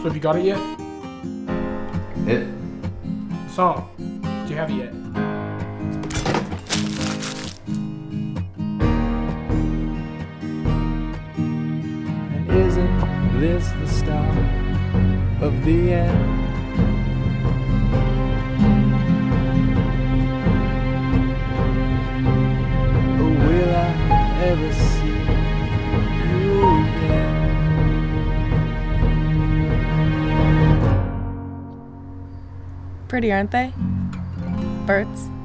So have you got it yet? It? The song. Do you have it yet? And isn't this the start of the end? Or will I ever see you again? Pretty, aren't they? Birds.